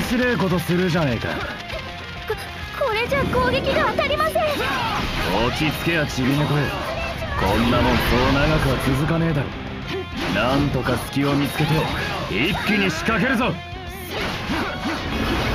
白いことするじゃねえか。 これじゃ攻撃が当たりません。 落ち着けやちび猫。こんなもんそう長くは続かねえだろ。なんとか隙を見つけて一気に仕掛けるぞ。